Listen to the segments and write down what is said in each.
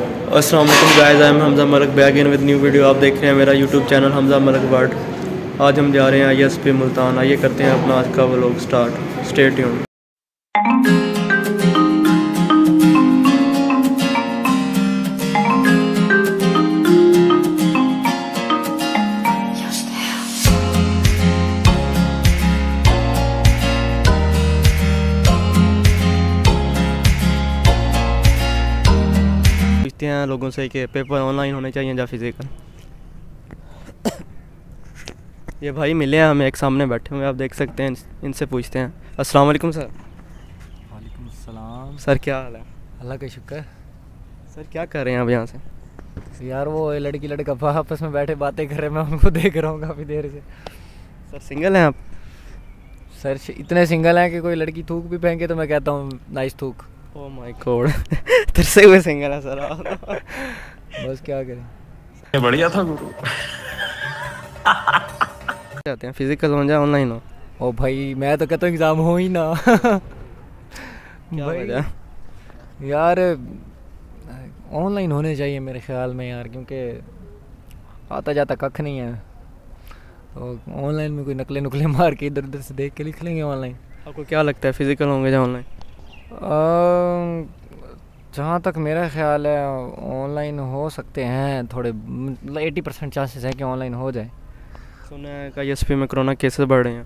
अस्सलाम वालेकुम guys, I am Hamza Malak back in with new video. आप देख रहे हैं मेरा YouTube channel Hamza Malak world. आज हम जा रहे हैं ISP मुल्तान। आइए करते हैं अपना आज का व्लॉग स्टार्ट। Stay tuned. पूछते हैं लोगों से कि पेपर ऑनलाइन होने चाहिए या फिज़िकल। ये भाई मिले हैं हमें, एक सामने बैठे हुए, आप देख सकते हैं। इनसे पूछते हैं। अस्सलाम वालेकुम सर। वालेकुम सलाम। सर क्या हाल है? अल्लाह का शुक्र। सर क्या कर रहे हैं आप यहाँ से? यार वो लड़की लड़का आपस में बैठे बातें कर रहे, मैं उनको देख रहा हूँ काफ़ी देर से। सर सिंगल हैं आप? सर इतने सिंगल हैं कि कोई लड़की थूक भी फेंके तो मैं कहता हूँ नाइस थूक। Oh my God. तरसे हुए सिंगल है सर आप। बस क्या करें। बढ़िया था गुरु। चाहते हैं फिजिकल हो या ऑनलाइन हो? ओ भाई मैं तो कहता हूँ एग्ज़ाम हो ही ना। क्या वजह? यार ऑनलाइन होने चाहिए मेरे ख्याल में यार, क्योंकि आता जाता कख नहीं है। तो ऑनलाइन में कोई नकले नुकले मार के इधर उधर से देख के लिख लेंगे ऑनलाइन। आपको क्या लगता है फिजिकल होंगे या ऑनलाइन? जहाँ तक मेरा ख्याल है ऑनलाइन हो सकते हैं, थोड़े 80% चांसेस है कि ऑनलाइन हो जाए। सुना है कि ISP में कोरोना केसेस बढ़ रहे हैं।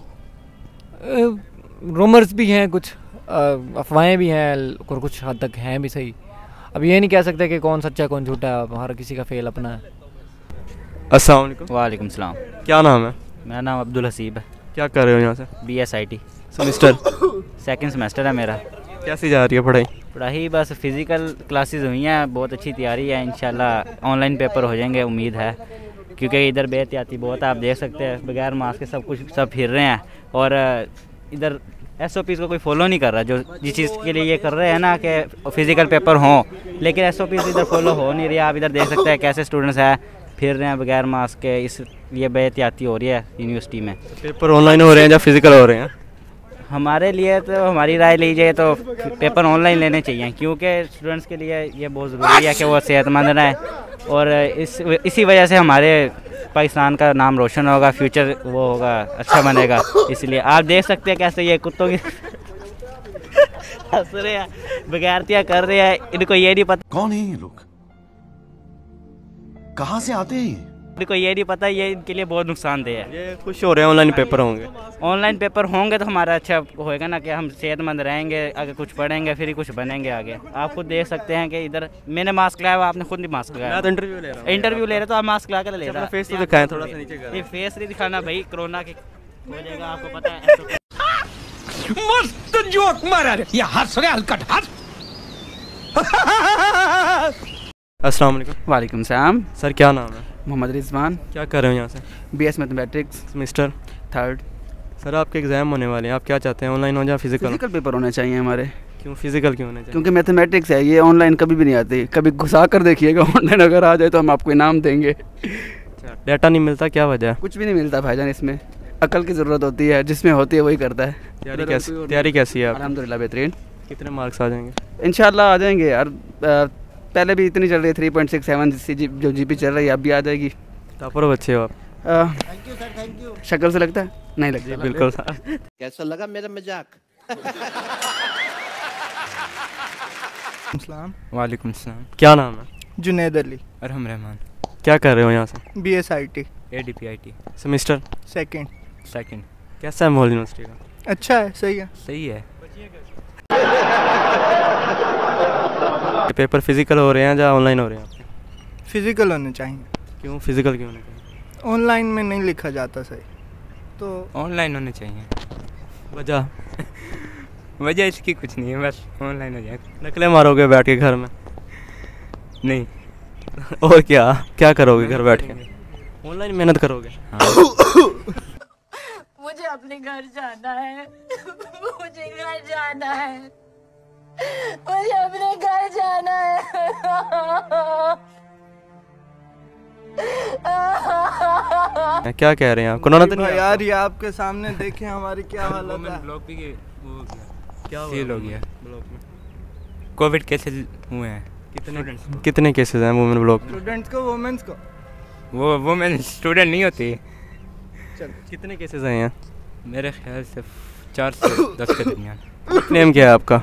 रूमर्स भी हैं, कुछ अफवाहें भी हैं और कुछ हद तक हैं भी सही। अब ये नहीं कह सकते कि कौन सच्चा कौन झूठा है, हर किसी का फेल अपना है। अस्सलाम वालेकुम। वालेकुम सलाम। क्या नाम है? मेरा नाम अब्दुल हसीब है। क्या कर रहे हो यहाँ से? BSIT semester? सेकंड सेमेस्टर है मेरा। कैसी जा रही है पढ़ाई? पढ़ाई बस फिज़िकल क्लासेस हुई हैं, बहुत अच्छी तैयारी है। इंशाल्लाह ऑनलाइन पेपर हो जाएंगे, उम्मीद है, क्योंकि इधर बेहतियाती बहुत है। आप देख सकते हैं बगैर मास्क के सब फिर रहे हैं, और इधर SOPs को कोई फॉलो नहीं कर रहा। जो जिस चीज़ के लिए ये कर रहे हैं ना कि फ़िज़िकल पेपर हों, लेकिन SOPs इधर फॉलो हो नहीं रही। आप इधर देख सकते हैं कैसे स्टूडेंट्स हैं फिर रहे हैं बगैर मास्क के। इसलिए बेहतियाती हो रही है यूनिवर्सिटी में। पेपर ऑनलाइन हो रहे हैं या फिज़िकल हो रहे हैं? हमारे लिए तो हमारी राय लीजिए तो पेपर ऑनलाइन लेने चाहिए, क्योंकि स्टूडेंट्स के लिए ये बहुत ज़रूरी है कि वो सेहतमंद रहें, और इसी वजह से हमारे पाकिस्तान का नाम रोशन होगा, फ्यूचर वो होगा, अच्छा बनेगा। इसलिए आप देख सकते हैं कैसे ये कुत्तों की हंस रहे हैं, बगैरतियाँ कर रहे हैं। इनको ये नहीं पता कौन है ये लोग, कहाँ से आते हैं? इनको ये नहीं पता ये इनके लिए बहुत नुकसानदेह है। ये खुश हो रहे हैं ऑनलाइन पेपर होंगे। ऑनलाइन पेपर होंगे तो हमारा अच्छा होएगा ना, कि हम सेहतमंद रहेंगे, अगर कुछ पढ़ेंगे फिर ही कुछ बनेंगे आगे। आप खुद देख सकते हैं कि इधर मैंने मास्क लगाया हुआ, आपने खुद नहीं मास्क लगाया। मैं तो इंटरव्यू ले रहा हूँ। इंटरव्यू ले रहे तो आप मास्क लगा कर ले रहा। फेस तो दिखाएं थोड़ा सा नीचे कर। ये फेस नहीं दिखाना भाई, कोरोना के हो जाएगा, आपको पता है। मस्त जोक मारा रे, ये हंस रहे हलकट हंस। अस्सलाम वालेकुम। वालेकुम सलाम। सर क्या नाम है? मोहम्मद रिजवान। क्या कर रहे हो यहाँ से? BS mathematics semester 3rd। Sir आपके एग्ज़ाम होने वाले हैं, आप क्या चाहते हैं, ऑनलाइन हो या फिजिकल? फिजिकल पेपर होने चाहिए हमारे। क्यों फिजिकल क्यों होने चाहिए? क्योंकि मैथमेटिक्स है, ये ऑनलाइन कभी भी नहीं आती। कभी घुसा कर देखिएगा, ऑनलाइन अगर आ जाए तो हम आपको इनाम देंगे। अच्छा, डाटा नहीं मिलता, क्या वजह है? कुछ भी नहीं मिलता भाईजान, इसमें अकल की ज़रूरत होती है, जिसमें होती है वही करता है। तैयारी कैसी है? अल्हम्दुलिल्लाह बेहतरीन। कितने मार्क्स आ जाएंगे? इंशाल्लाह आ जाएंगे यार। पहले भी इतनी चल रही है 3.67 जो GP चल रही है, अब भी आ जाएगी। टॉपर बच्चे हो आप। Thank you sir, thank you. शक्ल से लगता है? नहीं लगता। जी बिल्कुल। कैसा लगा मेरा मजाक? वालेकुम सलाम। क्या नाम है? जुनैद अली। अरहम रहमान। क्या कर रहे हो यहाँ से? BSIT ADPIT semester second. कैसा है माहौल यूनिवर्सिटी का? अच्छा है, सही है। सही है। पेपर फिजिकल हो रहे हैं या ऑनलाइन हो रहे हैं? फिजिकल होने चाहिए। क्यों फिजिकल क्यों होने चाहिए? ऑनलाइन में नहीं लिखा जाता सही, तो ऑनलाइन होने चाहिए। वजह? वजह इसकी कुछ नहीं है, बस ऑनलाइन हो जाए। नकलें मारोगे बैठ के घर में? नहीं। और क्या करोगे घर बैठ के? ऑनलाइन मेहनत करोगे? हाँ। मुझे अपने घर जाना है। मुझे घर जाना है। मुझे अपने घर जाना है। क्या कह रहे हैं आप? कोरोना तो नहीं यार ये आपके सामने देखें हमारी क्या हालत है। ब्लॉक भी वो हो गया, क्या सील हो गया ब्लॉक में? कोविड केसेस हुए हैं। कितने केसेस हैं वुमेन ब्लॉक में? स्टूडेंट्स को वुमेन्स को वो वुमेन स्टूडेंट नहीं होती। कितने केसेस आए हैं? मेरे ख्याल से 4 से 10 के दरमियान। निकनेम क्या है आपका?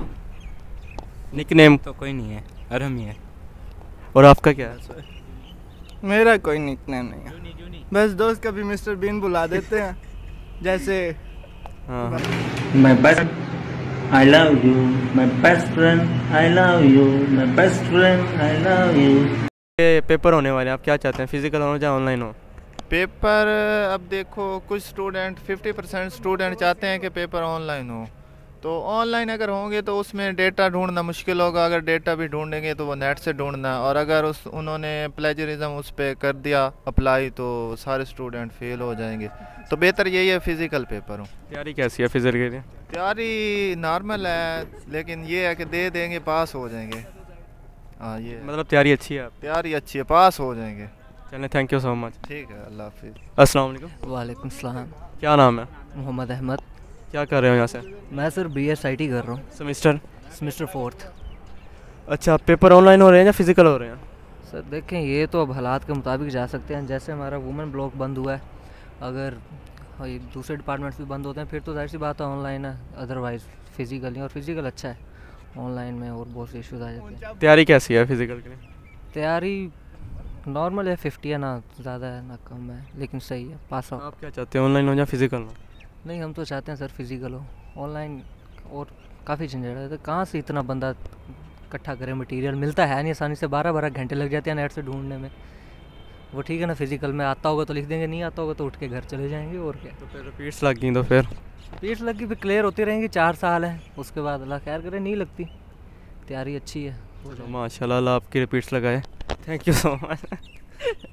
निकनेम तो कोई नहीं है, अरहम ही है। और आपका क्या है? मेरा कोई निकनेम नहीं है, बस दोस्त कभी मिस्टर बीन बुला देते हैं जैसे। हाँ My best, I love you. My best friend, I love you. My best friend, I love you. ये पेपर होने वाले हैं, आप क्या चाहते हैं, फिजिकल हो या ऑनलाइन हो? पेपर अब देखो, कुछ स्टूडेंट 50% स्टूडेंट चाहते हैं कि पेपर ऑनलाइन हो, तो ऑनलाइन अगर होंगे तो उसमें डेटा ढूंढना मुश्किल होगा। अगर डेटा भी ढूंढेंगे तो वो नेट से ढूंढना, और अगर उन्होंने प्लेजरिज्म उस पर कर दिया अप्लाई तो सारे स्टूडेंट फेल हो जाएंगे। तो बेहतर यही है फिज़िकल पेपर हो। तैयारी कैसी है फिजिकल के लिए? तैयारी नॉर्मल है, लेकिन ये है कि दे देंगे पास हो जाएंगे। हाँ, ये मतलब तैयारी अच्छी है? तैयारी अच्छी है, पास हो जाएंगे। चलें, थैंक यू सो मच। ठीक है, अल्लाह हाफिज़। अस्सलाम वालेकुम। वालेकुम सलाम। क्या नाम है? मोहम्मद अहमद। क्या कर रहे हो यहाँ से? मैं सर BSIT कर रहा हूँ, सेमेस्टर? Semester 4th। अच्छा, पेपर ऑनलाइन हो रहे हैं या फिजिकल हो रहे हैं? सर देखें, ये तो अब हालात के मुताबिक जा सकते हैं। जैसे हमारा वुमेन ब्लॉक बंद हुआ है, अगर ये दूसरे डिपार्टमेंट्स भी बंद होते हैं फिर तो जाहिर सी बात है ऑनलाइन है, अदरवाइज़ फिजिकल ही। और फिजिकल अच्छा है, ऑनलाइन में और बहुत से इश्यूज आ जाते हैं। तैयारी कैसी है फिजिकल के लिए? तैयारी नॉर्मल है, 50 है, ना ज़्यादा है ना कम है, लेकिन सही है, पास आउट। आप क्या चाहते हैं, ऑनलाइन हो या फिजिकल हो? नहीं, हम तो चाहते हैं सर फिजिकल हो। ऑनलाइन और काफ़ी झंझट है, तो कहाँ से इतना बंदा इकट्ठा करे, मटेरियल मिलता है नहीं आसानी से, 12-12 घंटे लग जाते हैं नेट से ढूंढने में। वो ठीक है ना, फिजिकल में आता होगा तो लिख देंगे, नहीं आता होगा तो उठ के घर चले जाएंगे। और क्या, तो फिर रिपीट्स लग गई तो फिर? रिपीट्स लग गई फिर क्लियर होती रहेंगी। 4 साल है, उसके बाद अल्लाह खैर करे, नहीं लगती। तैयारी अच्छी है। माशाल्लाह, अल्लाह आपकी रिपीट्स लगाए। Thank you so much.